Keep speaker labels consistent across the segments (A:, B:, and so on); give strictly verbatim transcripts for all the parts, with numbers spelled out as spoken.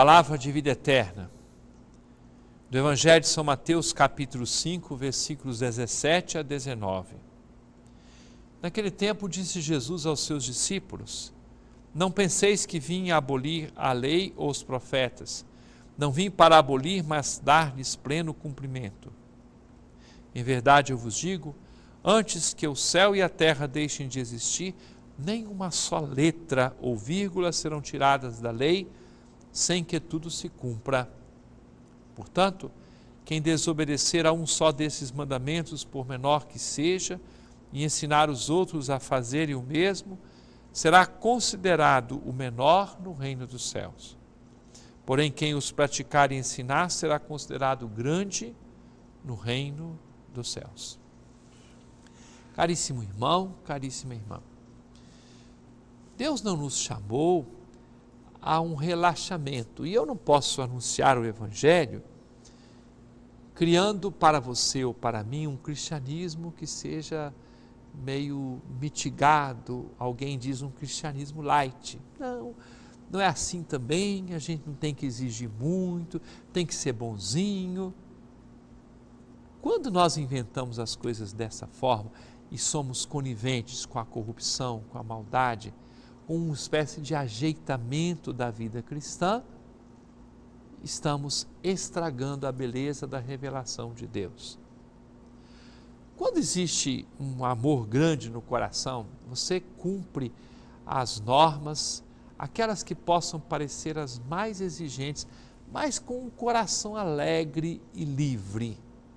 A: Palavra de vida eterna, do Evangelho de São Mateus, capítulo cinco, versículos dezessete a dezenove. Naquele tempo disse Jesus aos seus discípulos: Não penseis que vim abolir a lei ou os profetas. Não vim para abolir, mas dar-lhes pleno cumprimento. Em verdade eu vos digo, antes que o céu e a terra deixem de existir, nem uma só letra ou vírgula serão tiradas da lei, sem que tudo se cumpra. Portanto, quem desobedecer a um só desses mandamentos, por menor que seja, e ensinar os outros a fazerem o mesmo, será considerado o menor no reino dos céus. Porém, quem os praticar e ensinar será considerado grande no reino dos céus. Caríssimo irmão, caríssima irmã, Deus não nos chamou a um relaxamento, e eu não posso anunciar o Evangelho criando para você ou para mim um cristianismo que seja meio mitigado. Alguém diz um cristianismo light. Não, não é assim também. A gente não tem que exigir muito, tem que ser bonzinho. Quando nós inventamos as coisas dessa forma e somos coniventes com a corrupção, com a maldade, com uma espécie de ajeitamento da vida cristã, estamos estragando a beleza da revelação de Deus. Quando existe um amor grande no coração, você cumpre as normas, aquelas que possam parecer as mais exigentes, mas com um coração alegre e livre.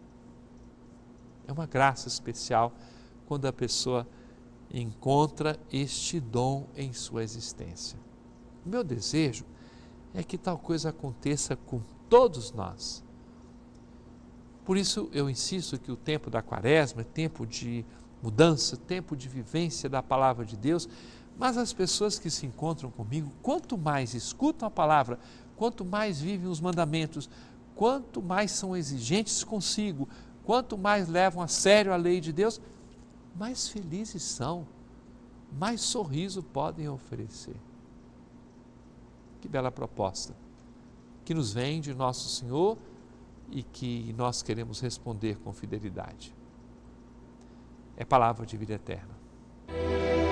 A: É uma graça especial quando a pessoa encontra este dom em sua existência. O meu desejo é que tal coisa aconteça com todos nós. Por isso eu insisto que o tempo da Quaresma é tempo de mudança, tempo de vivência da palavra de Deus, mas as pessoas que se encontram comigo, quanto mais escutam a palavra, quanto mais vivem os mandamentos, quanto mais são exigentes consigo, quanto mais levam a sério a lei de Deus, mais felizes são, mais sorriso podem oferecer. Que bela proposta, que nos vem de nosso Senhor e que nós queremos responder com fidelidade. É palavra de vida eterna.